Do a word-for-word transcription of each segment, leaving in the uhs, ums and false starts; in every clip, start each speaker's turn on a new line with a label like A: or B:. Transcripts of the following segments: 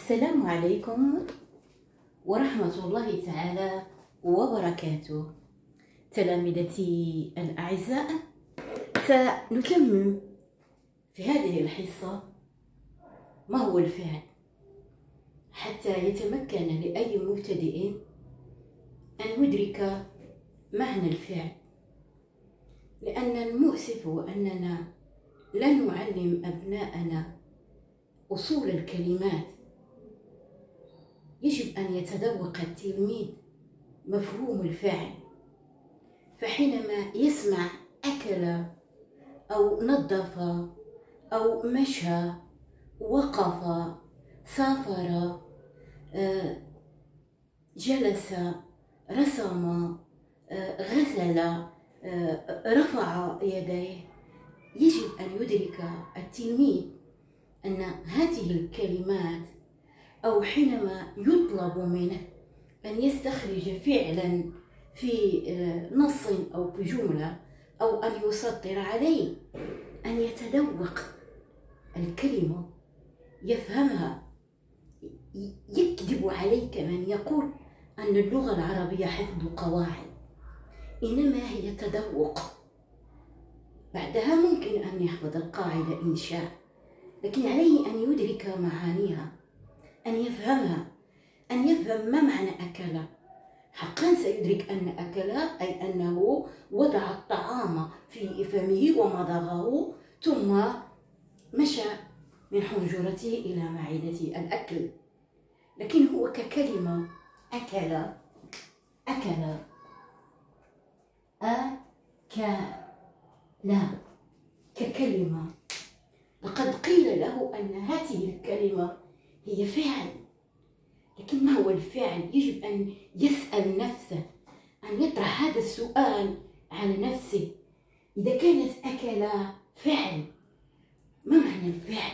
A: السلام عليكم ورحمة الله تعالى وبركاته. تلامذتي الأعزاء، سنتمم في هذه الحصة ما هو الفعل حتى يتمكن لأي مبتدئ أن يدرك معنى الفعل، لأن المؤسف أننا لا نعلم أبناءنا أصول الكلمات. يجب أن يتذوق التلميذ مفهوم الفعل، فحينما يسمع أكل أو نظف أو مشى وقف سافر جلس رسم غسل رفع يديه، يجب أن يدرك التلميذ أن هذه الكلمات، أو حينما يطلب منه أن يستخرج فعلا في نص أو في جملة أو أن يسطر عليه، أن يتذوق الكلمة يفهمها. يكذب عليك من يقول أن اللغة العربية حفظ قواعد، إنما هي تذوق. بعدها ممكن أن يحفظ القاعدة إن شاء، لكن عليه أن يدرك معانيها، أن يفهمها، أن يفهم ما معنى أكل. حقا سيدرك أن أكل أي أنه وضع الطعام في فمه ومضغه ثم مشى من حنجرته إلى معدته، الأكل. لكن هو ككلمة أكل أكل أكل ككلمة، لقد قيل له أن هذه الكلمة هي فعل. لكن ما هو الفعل؟ يجب أن يسأل نفسه، أن يطرح هذا السؤال على نفسه. إذا كانت أكل فعل، ما معنى الفعل؟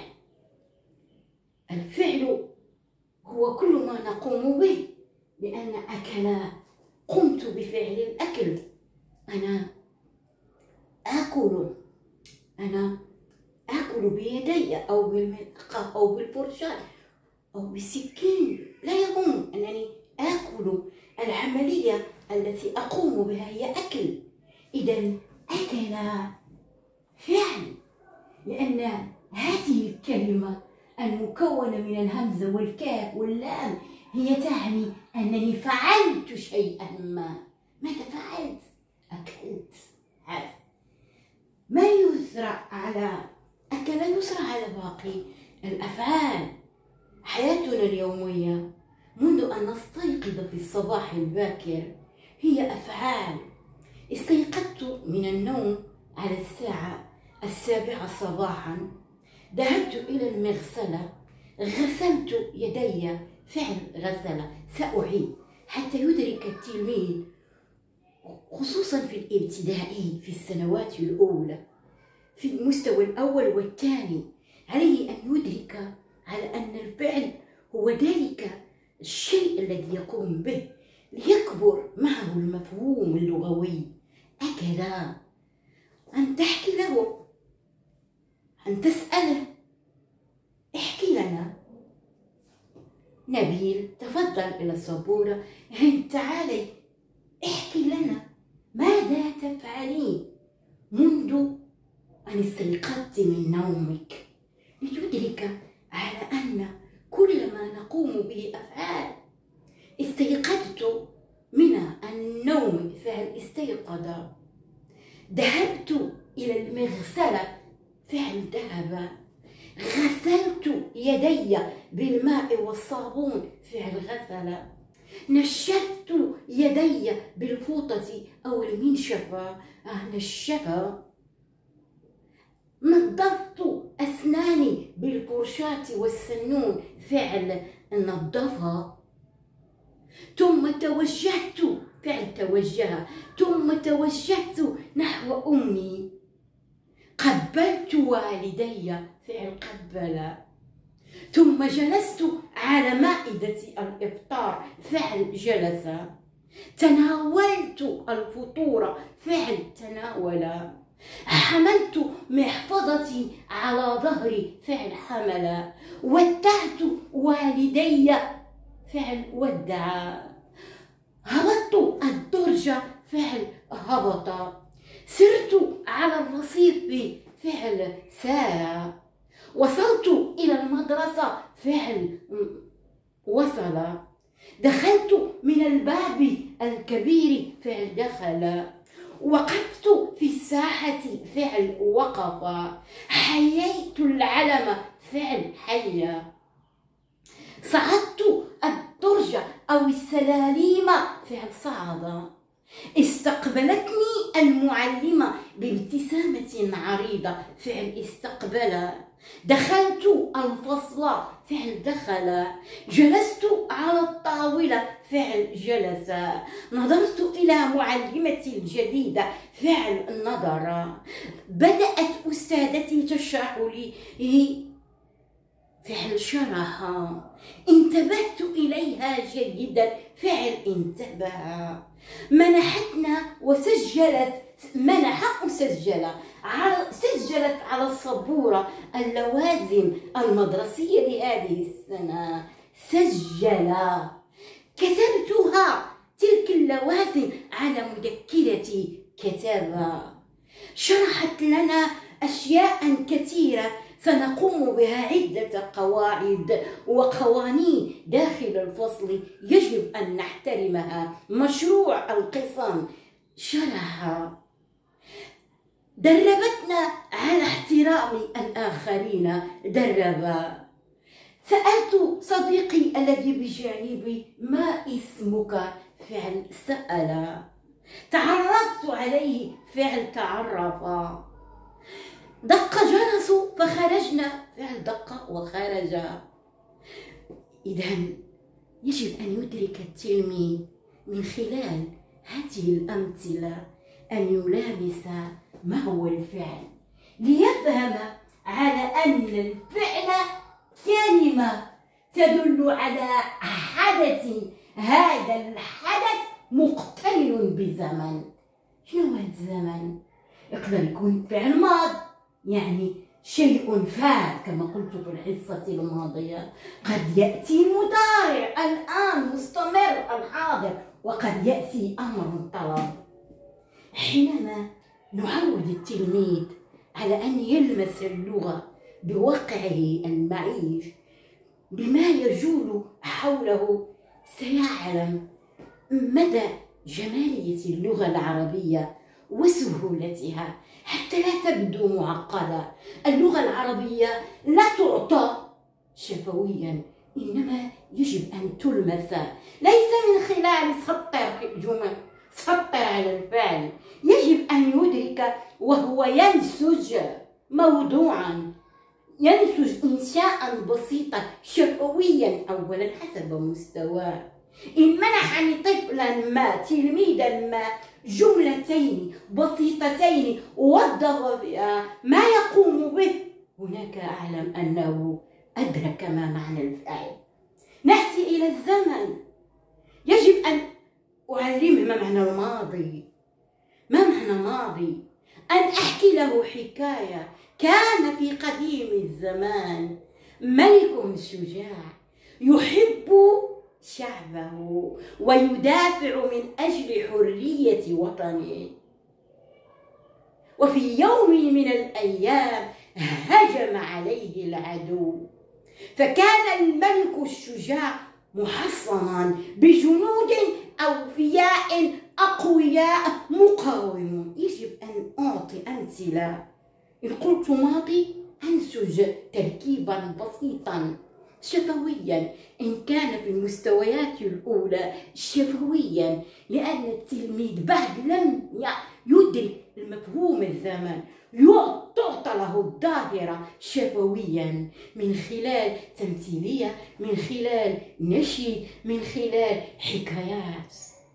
A: الفعل هو كل ما نقوم به، لأن أكل قمت بفعل الأكل. أنا آكل، أنا آكل بيدي أو بالملقى أو بالفرشاة أو بالسكين، لا يهم أنني آكل. العملية التي أقوم بها هي أكل. إذا أكل فعل، لأن هذه الكلمة المكونة من الهمزة والكاف واللام هي تعني أنني فعلت شيئا ما. ماذا فعلت؟ أكلت. هذا ما يسرع على أكل يسرع على باقي الأفعال. حياتنا اليومية منذ أن نستيقظ في الصباح الباكر هي أفعال. استيقظت من النوم على الساعة السابعة صباحا، ذهبت إلى المغسلة، غسلت يدي، فعل غسل. سأعيد حتى يدرك التلميذ، خصوصا في الابتدائي في السنوات الأولى في المستوى الأول والثاني، عليه أن يدرك على أن الفعل هو ذلك الشيء الذي يقوم به، ليكبر معه المفهوم اللغوي. أكل، أن تحكي له، أن تسأله احكي لنا. نبيل تفضل إلى السبورة، تعالي احكي لنا ماذا تفعلين منذ أن استيقظت من نومك، لتدرك على أن كل ما نقوم به أفعال. استيقظت من النوم، فعل استيقظ. ذهبت إلى المغسلة، فعل ذهب. غسلت يدي بالماء والصابون، فعل غسل. نشفت يدي بالفوطة أو المنشفة، نشف. نظفت أسناني بالفرشاة والسنون، فعل نظف. ثم توجهت، فعل توجه. ثم توجهت نحو أمي. قبلت والدي، فعل قبل. ثم جلست على مائدة الإفطار، فعل جلس. تناولت الفطور، فعل تناول. حملت محفظتي على ظهري فعل حمل، ودعت والدي فعل ودع، هبطت الدرج فعل هبط، سرت على الرصيف فعل سار، وصلت إلى المدرسة فعل وصل، دخلت من الباب الكبير فعل دخل، وقفت في الساحة فعل وقف، حييت العلم فعل حي، صعدت الدرج أو السلاليم فعل صعد، استقبلتني المعلمة بابتسامة عريضة فعل استقبل، دخلت الفصل فعل دخل، جلست على الطاولة فعل جلس، نظرت إلى معلمتي الجديدة فعل نظر، بدأت أستاذتي تشرح لي فعل شرح، انتبهت إليها جيدا فعل انتبه، منحتنا وسجلت منح وسجل على سجلت على السبورة اللوازم المدرسية لهذه السنة، سجل، كتبتها تلك اللوازم على مذكرتي كتابة، شرحت لنا أشياء كثيرة سنقوم بها، عدة قواعد وقوانين داخل الفصل يجب أن نحترمها، مشروع القسم شرح، دربتنا على احترام الآخرين درب، سألت صديقي الذي بجانبي ما اسمك فعل سأل، تعرفت عليه فعل تعرف، دق جرس فخرجنا فعل دق وخرج. إذا يجب أن يدرك التلميذ من خلال هذه الأمثلة أن يلامس ما هو الفعل، ليفهم على أن الفعل كلمة تدل على حدث، هذا الحدث مقترن بزمن. شنو هذا الزمن؟ يقدر يكون فعل ماض، يعني شيء فات كما قلت في الحصة الماضية، قد يأتي مضارع الآن مستمر الحاضر، وقد يأتي أمر طلب. حينما نعود التلميذ على أن يلمس اللغة بواقعه المعيش بما يجول حوله، سيعلم مدى جمالية اللغة العربية وسهولتها حتى لا تبدو معقدة. اللغة العربية لا تعطى شفويا، إنما يجب أن تلمس، ليس من خلال سطر جمل، سطر على الفعل، يجب أن يدرك وهو ينسج موضوعا، ينسج إنشاء بسيطا شفويا أولا حسب مستواه. إن منحني طفلا ما تلميذا ما جملتين بسيطتين ووظف فيها ما يقوم به، هناك أعلم أنه أدرك ما معنى الفعل. نأتي إلى الزمن، يجب أن أعلمه ما معنى الماضي، ما معنى ماضي، أن أحكي له حكاية. كان في قديم الزمان ملك شجاع يحب شعبه ويدافع من أجل حرية وطنه، وفي يوم من الأيام هجم عليه العدو، فكان الملك الشجاع محصنا بجنود أوفياء أقوياء مقاومون. يجب أن أعطي أمثلة، إن قلت ماضي أنسج تركيبا بسيطا شفويا، إن كان في المستويات الأولى شفويا، لأن التلميذ بعد لم يدرك المفهوم الزمن تعطى له الظاهرة شفويا من خلال تمثيلية، من خلال نشيد، من خلال حكايات.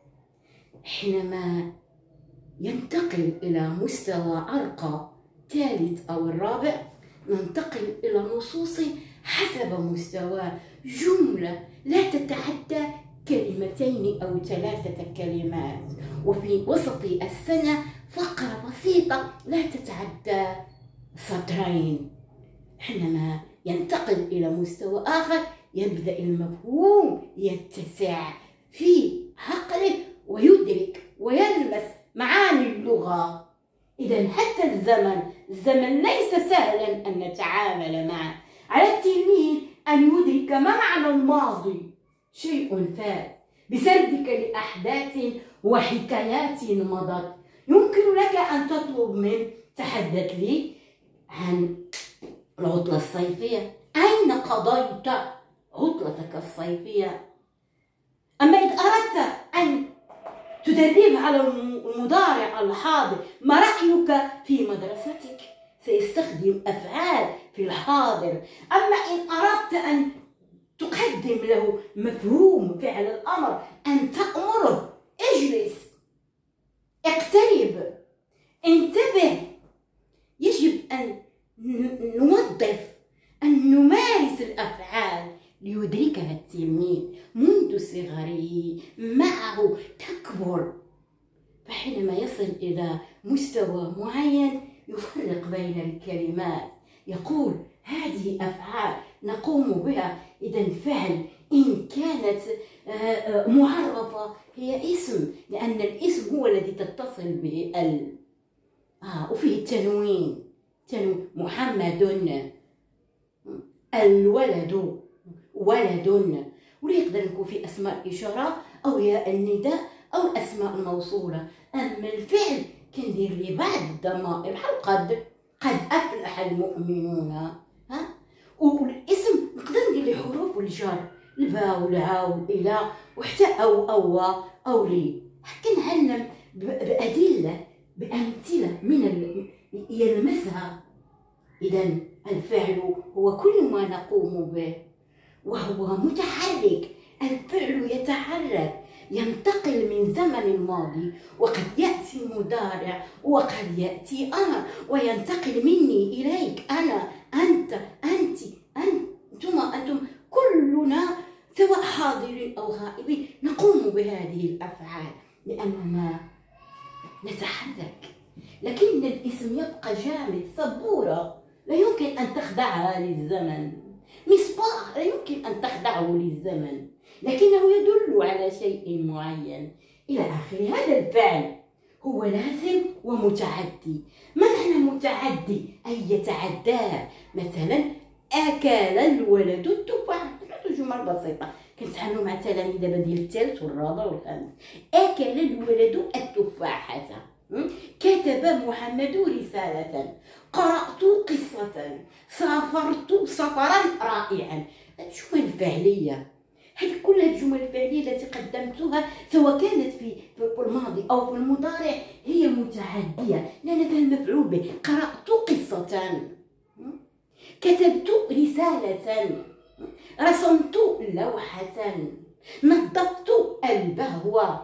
A: حينما ينتقل إلى مستوى أرقى، ثالث أو الرابع، ننتقل إلى نصوص حسب مستوى، جملة لا تتعدى كلمتين أو ثلاثة كلمات، وفي وسط السنة فقرة بسيطة لا تتعدى سطرين. حينما ينتقل إلى مستوى آخر يبدأ المفهوم يتسع في عقله ويدرك ويلمس معاني اللغة. إذا حتى الزمن الزمن ليس سهلا أن نتعامل معه. على التلميذ أن يدرك ما معنى الماضي، شيء فات بسردك لأحداث وحكايات مضت. يمكن لك أن تطلب من تحدث لي عن العطلة الصيفية، أين قضيت عطلتك الصيفية؟ أما إذا أردت أن تدرب على المضارع الحاضر، ما رأيك في مدرستك؟ سيستخدم أفعال في الحاضر. أما إن أردت أن تقدم له مفهوم فعل الأمر، أن تأمره اجلس، اقترب، انتبه. يجب أن نوظف، أن نمارس الأفعال ليدركها التلميذ منذ صغره، معه تكبر. فحينما يصل إلى مستوى معين يفرق بين الكلمات، يقول هذه أفعال نقوم بها. إذا فعل إن كانت معرفة هي اسم، لأن الاسم هو الذي تتصل به ال. آه وفيه التنوين، تنوين محمد، الولد، ولد. ولا يقدر يكون في أسماء الإشارة أو ياء النداء أو الأسماء الموصولة. أما الفعل كندير لي بعض الضمائر بحال قد، قد أفلح المؤمنون. ها والاسم نقدر ندير لي حروف الجر، الباء والعاء والإلى وحتى أو أو أو لي. حتى نعلم بأدلة بأمثلة من يلمسها. إذا الفعل هو كل ما نقوم به وهو متحرك. الفعل يتحرك، ينتقل من زمن الماضي، وقد يأتي مضارع وقد يأتي أمر، وينتقل مني إليك، أنا، أنت، أنت، أنتما، أنتم، كلنا سواء حاضرين أو غائبين نقوم بهذه الأفعال لأننا نتحرك. لكن الاسم يبقى جامد، سبورة لا يمكن أن تخدعها للزمن، مصباح لا يمكن أن تخدعه للزمن، لكنه يدل على شيء معين إلى آخره. هذا الفعل هو لازم ومتعدي. ما معنى متعدي؟ أي يتعداه. مثلا أكل الولد التفاح، جمل بسيطة كنتعاملوا مع تلاميذ دابا ديال الثالث والرابع والخامس. أكل الولد التفاحة، كتب محمد رسالة، قرأت قصة، سافرت سفرا رائعا. الجمل الفعلية هذه كلها الجمل الفعلية التي قدمتها سواء كانت في في الماضي أو في المضارع هي متعدية لأن فيها المفعول به. قرأت قصة، كتبت رسالة، رسمت لوحة، نظفت البهوة،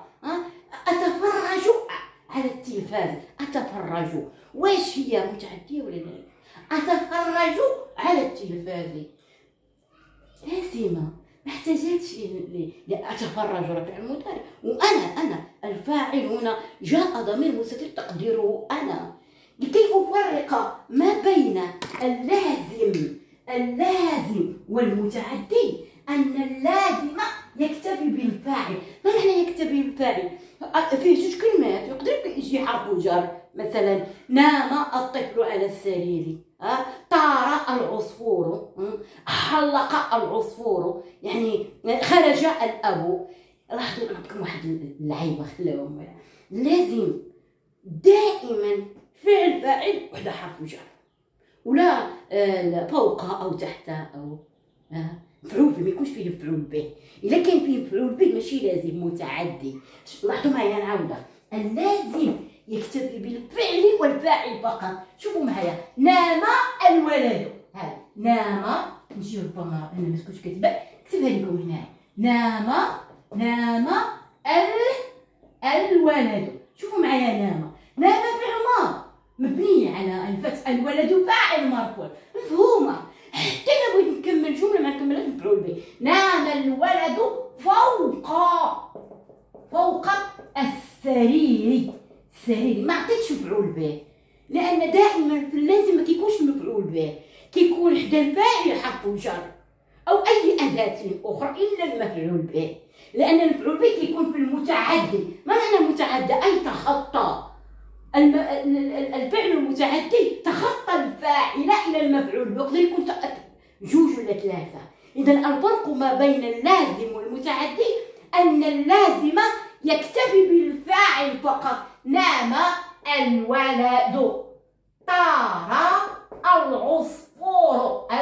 A: أتفرج على التلفاز. أتفرج واش هي متعدية ولا لا؟ أتفرج على التلفاز لازمة، ما احتاجتش أتفرج ولا فعل مضارع. وأنا أنا الفاعل هنا جاء ضمير مستتر تقديره أنا، لكي أفرق ما بين اللازم اللازم والمتعدي. أن اللازم يكتفي بالفاعل. ما معنى يكتفي بالفاعل؟ فيه جوج كلمات يقدر يجي حرف جر، مثلا نام الطفل على السرير، طار العصفور، حلق العصفور، يعني خرج الأب. لاحظوا نعطيكم واحد اللعيبة خلاهم لازم دائما فعل فاعل وحده حرف جر، ولا فوق أو تحت أو مفعول به. ما يكونش فيه مفعول به. إذا كان فيه مفعول به ماشي لازم متعدي. لاحظوا معايا نعاودها، اللازم يكتفي بالفعل والفاعل فقط. شوفوا معايا، نام الولد، هذا نام، نجي ربما انا ما كنتش كاتبه كتبها لكم هنا، نام نام ال الولد. شوفوا معايا، نام نام فعل ماض مبني على الفتح، الولد فاعل مرفوع، مفهومه. حتى انا بغيت نكمل جمله ما نكملهاش مفعول به. نام الولد فوق فوق السرير. سالي ما عطيتش مفعول به، لان دائما في اللازم ما كيكونش مفعول به، كيكون حدا الفاعل حرف جر او اي اداه اخرى الا المفعول به، لان المفعول به كيكون في المتعدي. ما معنى المتعدي؟ اي تخطى. الفعل المتعدي تخطى الفاعل الى المفعول به، يقدر يكون جوج ولا ثلاثه. اذا الفرق ما بين اللازم والمتعدي ان اللازم يكتفي بالفاعل فقط. نام الولد، طار العصفور،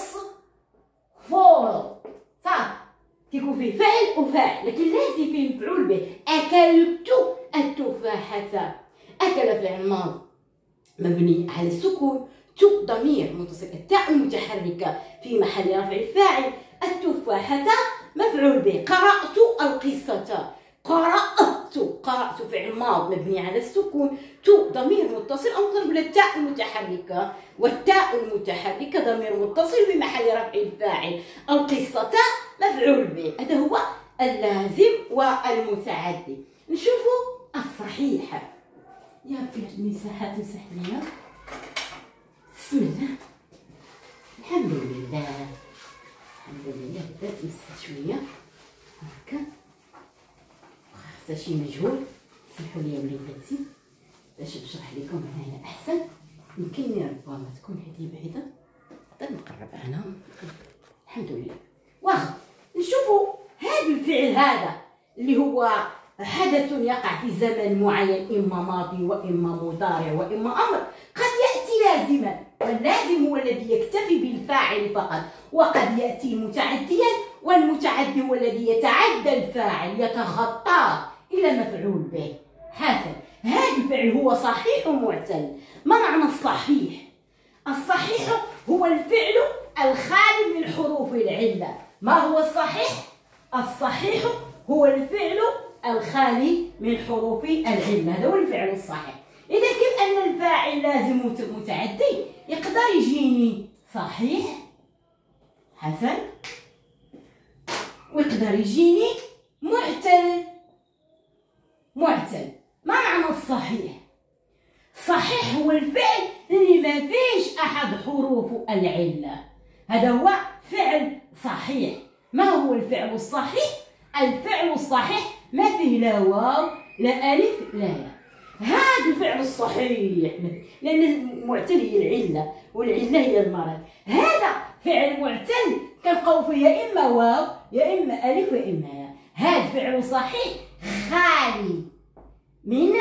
A: العصفور صح، كيكون فيه فعل وفاعل، لكن لازم فيه مفعول به. اكلت التفاحه، اكل فعل ماضي مبني على السكون، تو ضمير متصل، التاء المتحركه في محل رفع الفاعل، التفاحه مفعول به. قرأت القصة، قرأت قرأت فعل ماض مبني على السكون، تو ضمير متصل او نقدر نقول التاء المتحركه، والتاء المتحركه ضمير متصل في محل رفع الفاعل. القصة مفعول به. هذا هو اللازم والمتعدي. نشوفوا الصحيح. يا ربي المساحه تمسح ليا. بسم الله، الحمد لله الحمد لله. بدات تمسح شويه هكا، خاصها شي مجهول. سمحوا لي وليداتي باش نشرح لكم هنايا احسن. يمكنني ربما تكون هذه بعيده، نقدر نقرب عنها. الحمد لله. واخا نشوفوا هذا الفعل هذا اللي هو حدث يقع في زمن معين، اما ماضي واما مضارع واما امر. قد ياتي لازما، واللازم هو الذي يكتفي بالفاعل فقط، وقد ياتي متعديا، والمتعدي هو الذي يتعدى الفاعل يتخطاه الى مفعول به. حسن، هذا الفعل هو صحيح ومعتل. ما معنى الصحيح؟ الصحيح هو الفعل الخالي من حروف العله. ما هو الصحيح؟ الصحيح هو الفعل الخالي من حروف العله، هذا هو الفعل الصحيح. اذا كيف ان الفاعل لازم متعدي، يقدر يجيني صحيح حسن، ويقدر يجيني معتل معتل. ما معنى الصحيح؟ صحيح هو الفعل اللي ما فيش احد حروف العله، هذا هو فعل صحيح. ما هو الفعل الصحيح؟ الفعل الصحيح ما فيه لا واو لا الف لا ياء، هذا الفعل الصحيح، لان المعتل هي العله والعله هي المرض. هذا فعل معتل كنلقاو فيه يا اما واو يا اما الف يا اما ياء. هذا فعل صحيح خالي من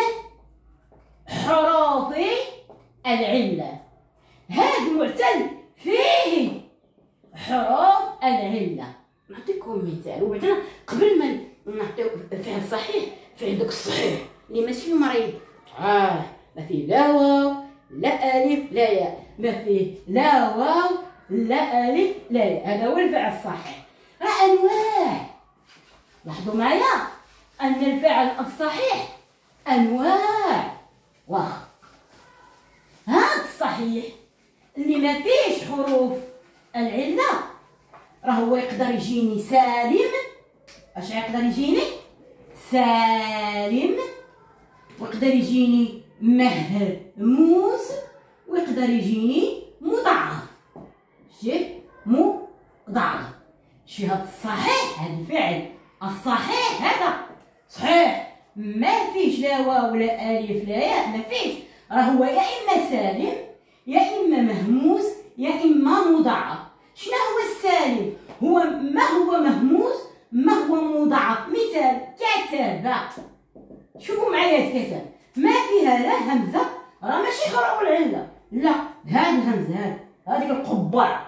A: حروف العله. هذا معتل فيه حروف العله. نعطيكم مثال، وبعدين قبل ما نعطيو فعل صحيح، في عندك الصحيح اللي ماشي مريض، اه ما فيه لا واو لا الف لا ياء، ما فيه لا واو لا الف لا ياء، هذا هو الفعل الصحيح. راه انواع، لاحظوا معايا ان الفعل الصحيح انواع. واخا هذا الصحيح اللي ما فيش حروف العله راه هو يقدر يجيني سالم. اش يقدر يجيني؟ سالم، ويقدر يجيني مهموس، ويقدر يجيني مضاعف. شتي مضاعف. شي هذا الصحيح، هذا الفعل الصحيح هذا صحيح ما فيش لا واو لا الف لا ياء، ما فيش، راه هو يا اما سالم يا اما مهموس يا اما مضاعف. شنو هو السالم؟ هو ما هو مهموس ما هو مضاعف. مثال كتب، شوفوا معايا الكتب ما فيها لا همزه، راه ماشي حروف العله، لا هاد الهمزه هاد هذيك القبع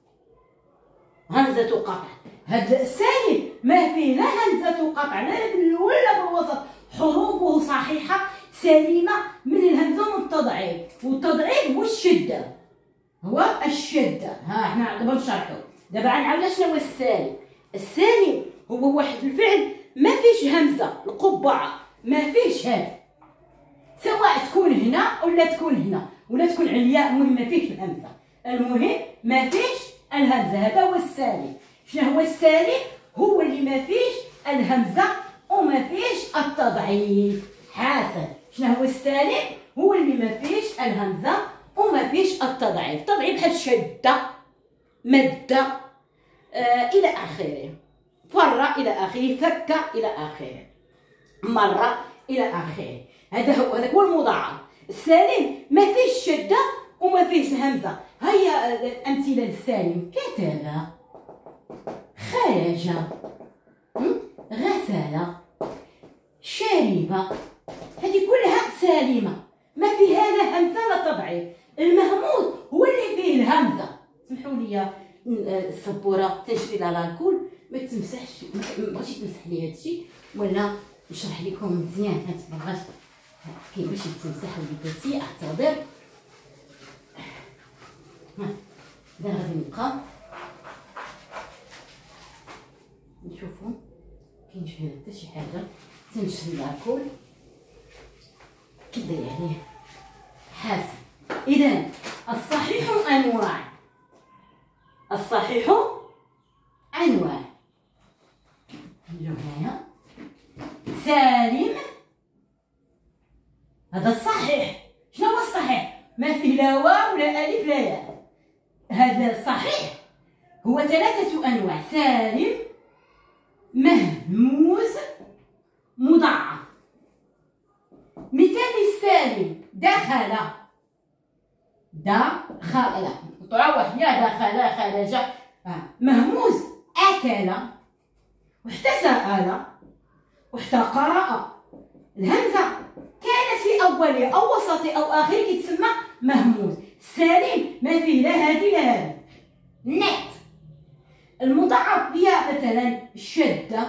A: همزه قطع. هاد السالم ما فيه لا همزه قطع لا في الاول لا في الوسط، حروفه صحيحه سليمه من الهمزه ومن التضعيف، والتضعيف هو الشده، هو الشده. ها احنا دابا نشرحو. دابا غنعاود شنو هو السالم. السالم هو واحد الفعل ما فيش همزه، القبعه ما فيش هاد، سواء تكون هنا ولا تكون هنا ولا تكون عليا، المهم ما فيش الهمزه، المهم ما فيش الهمزه، هذا هو السالم. شنو هو السالم؟ هو اللي ما فيش الهمزه وما فيش التضعيف. حسن، شنو هو السالم؟ هو اللي ما فيش الهمزه وما فيش التضعيف. تضعيف بحال شده، مده، آه الى اخره، فر الى اخره، فك الى اخره، مره الى اخره. هذا هو هذاك هو المضاعف. السالم ما فيش شده وما فيش الهمزه. هيا الامثله للسالم: كتب، خرج، غسل، شرب. هذه كلها سالمه ما فيها لا همزه لا تضعيف. المهموز هو اللي فيه الهمزه. سمحوا لي السبوره تنشري لها الكل ما تمسحش، ما بغيتش تمسح لي هادشي ولا نشرح لكم مزيان. ما تبغاش كيفاش تمسح وليداتي، اعتذر. دابا غادي نبقى نشوفوا كاين شي حتى شي حاجه تنشري لها الكل كدا يعني حاسب. اذا الصحيح انواع، الصحيح انواع. نجيو هنايا سالم، هذا الصحيح. شنو هو الصحيح؟ ما فيه لا واو لا الف لا ياء. هذا الصحيح هو ثلاثه انواع: سالم، مهموز، مضاعف. مثال السالم: دخل، دخل، نقطع واحد، يا دخل خرج. آه. مهموز: اكل، وحتى سأل، وحتى قرأ. الهمزه كانت في اوله او وسطه او اخره كيتسمى مهموز. السالم ما فيه لا هادي لا هادي، نت. المضاعف هي مثلا شده،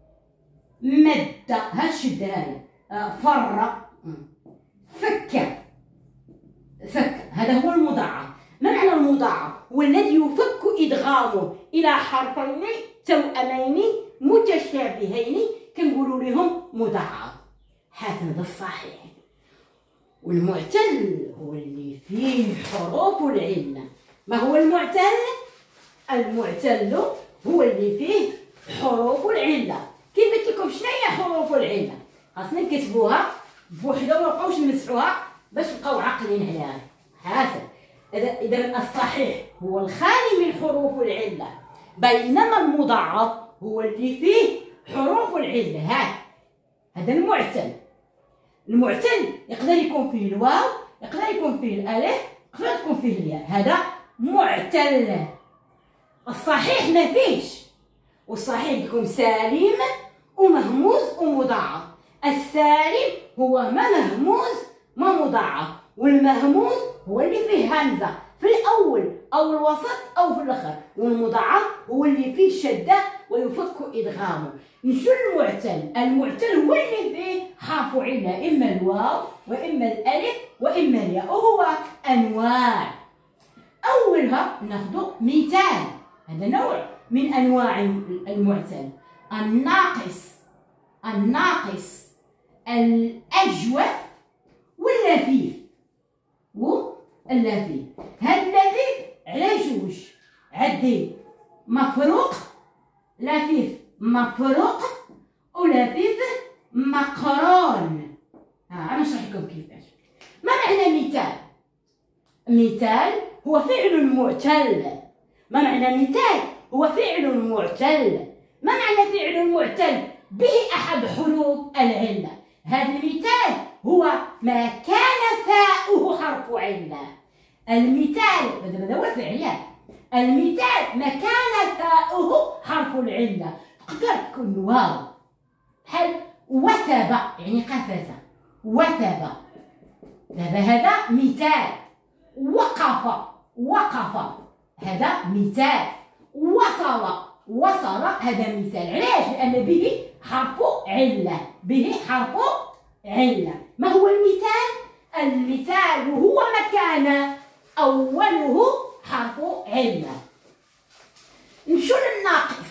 A: مده، هاد الشده هذه، آه فر، فك، فك. هذا هو المضاعف. ما معنى المضاعف؟ هو الذي يفك ادغامه الى حرفين توأمين متشابهين كنقولوا لهم مضاعف. هذا الصحيح. والمعتل هو اللي فيه حروف العله. ما هو المعتل؟ المعتل هو اللي فيه حروف العله. كيف قلت لكم شنو هي حروف العله؟ خاصنا نكتبوها بوحده وما نبقاوش نمسحوها باش نبقاو عاقلين عليها. حسن. اذا اذا الصحيح هو الخالي من حروف العله، بينما المضاعف هو اللي فيه حروف العله. ها هذا المعتل. المعتل يقدر يكون فيه الواو، يقدر يكون فيه الالف، يقدر تكون فيه الياء. هذا معتل. الصحيح ما فيش، والصحيح يكون سالم ومهموز ومضاعف. السالم هو ما مهموز ما مضاعف، والمهموز هو اللي فيه همزه في الاول او الوسط او في الاخر، والمضاعف هو اللي فيه شده ويفك ادغامه. نشو المعتل؟ المعتل هو اللي فيه حرف عله، اما الواو واما الالف واما الياء، وهو انواع. اولها ناخذ مثال، هذا نوع من انواع المعتل: الناقص، الناقص، الاجوف، واللفيف. واللفيف هاد اللفيف على جوج: عندي مفروق، لفيف مفروق، ولفيف مقرون. ها انا نشرح لكم كيفاش. ما معنى مثال؟ مثال هو فعل معتل. ما معنى مثال؟ هو فعل معتل. ما معنى فعل معتل؟ به احد حروف العله. هذا المثال هو ما كان فاؤه حرف عله. المثال هذا هو الفعل. المثال ما كان فاؤه حرف العله. تقدر تكون واو بحال وثب يعني قفز، وثب. دابا هذا مثال. وقف، وقف، هذا مثال. وصل، وصل، هذا مثال. علاش؟ لأن به حرف علة، به حرف علة. ما هو المثال؟ المثال هو ما كان أوله حرف علة. نمشو للناقص.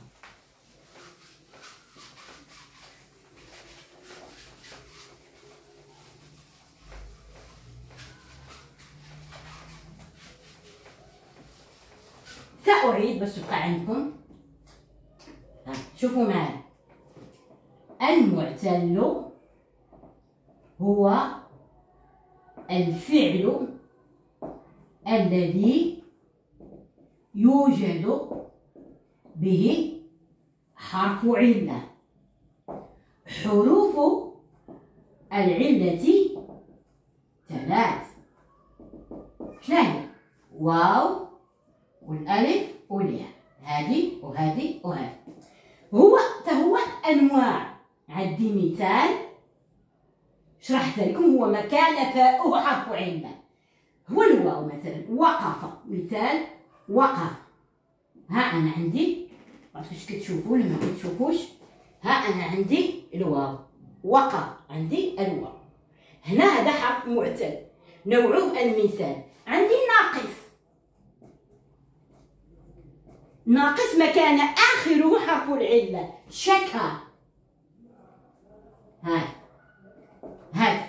A: سأعيد باش تبقى عندكم. شوفوا معايا: المعتل هو الفعل الذي يوجد به حرف علة. حروف العلة ثلاث. شناهي؟ واو والألف والياء، هذه وهذه وهذه. هو هو أنواع. عندي مثال شرحت لكم، هو مكان فاؤه حرف علة. هو الواو مثلا، وقف، مثال وقف. ها أنا عندي، معرفتش كتشوفوا ولا ما كتشوفوش، ها أنا عندي الواو، وقف عندي الواو. هنا هذا حرف معتل، نوعه المثال. عندي ناقص، ناقص مكان آخره حرف العلة، شكا. هاي هاي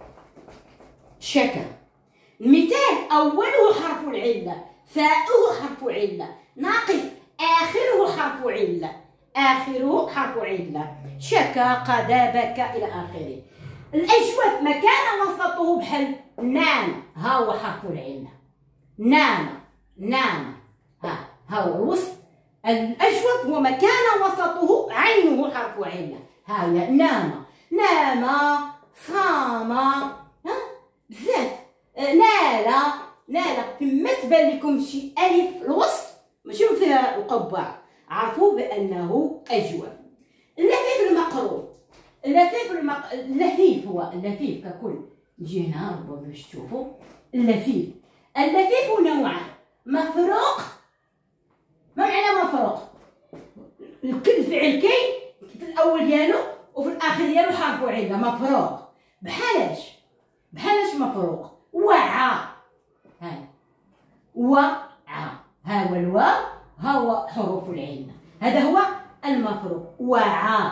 A: شكا. المثال أوله حرف العلة، فاؤه حرف علة، ناقص آخره حرف علة، آخره حرف علة، شكا، قدا، بكى إلى آخره. الأجوف مكان وسطه بحال نام، ها هو حرف العلة، نام نام، ها ها هو الوسط. الأجوف هو مكان وسطه عينه حرف علة، ها هي نام، نام، صام، ها بزاف، نال، نال. كما تبان لكم شي ألف الوسط ماشي فيها القبعة، عرفوا بأنه أجوف. اللفيف المقرون، اللفيف المق... اللفيف هو اللفيف ككل. نجي هنا ربما باش تشوفوا اللفيف. اللفيف نوعان، مفروق. ما معنى مفروق؟ الكل فعل كي في الأول ديالو وفي الآخر ديالو حرف علة، مفروق. بحالاش بحالاش مفروق؟ وعى، هاي وعى، ها هو الواو، ها هو حروف العلة، هذا هو المفروق، وعى.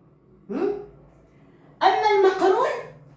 A: أما المقرون،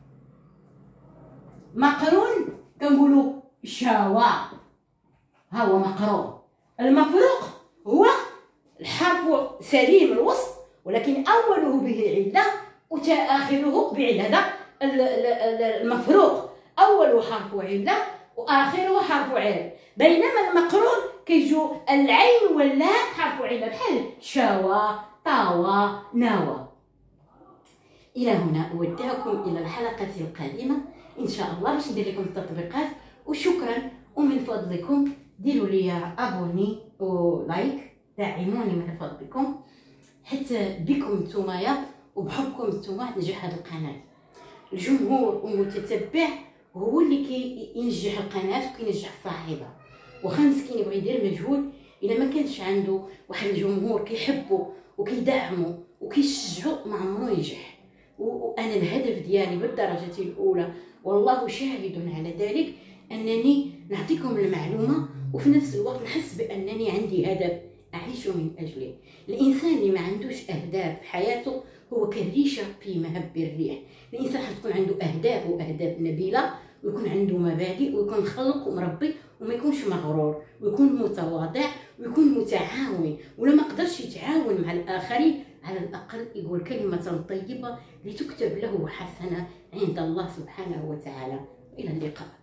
A: مقرون كنقولوا شاوى، ها هو مقرون. المفروق هو الحرف سليم الوسط ولكن أوله به علة وآخره بعلة، هذا المفروق أوله حرف علة وآخره حرف علة. بينما المقرون كيجو العين واللام حرف علة، بحال شاوى، طاوى، ناوى. إلى هنا أودعكم إلى الحلقة القادمة إن شاء الله باش ندير لكم التطبيقات. وشكرا، ومن فضلكم ديروا لي ابوني ولايك، دعموني من فضلكم، حتى بكم نتومايا وبحبكم نتوما تنجح هذه القناه. الجمهور والمتتبع هو اللي كينجح القناه وكينجح صاحبها. واخا مسكين يبغي يدير مجهود، الا ما كانش عنده واحد الجمهور كيحبه وكيدعمه وكيشجعه ما عمره ينجح. وانا الهدف ديالي بالدرجه الاولى والله شاهد على ذلك انني نعطيكم المعلومه وفي نفس الوقت نحس بانني عندي هدف اعيش من اجله. الانسان اللي ما عندوش اهداف في حياته هو كالريشه في مهب الريح. الانسان حتكون عنده اهداف واهداف نبيله، ويكون عنده مبادئ، ويكون خلق ومربي، وما يكونش مغرور، ويكون متواضع، ويكون متعاون. ولا ما قدرش يتعاون مع الاخرين على الاقل يقول كلمه طيبه لتكتب له حسنه عند الله سبحانه وتعالى. الى اللقاء.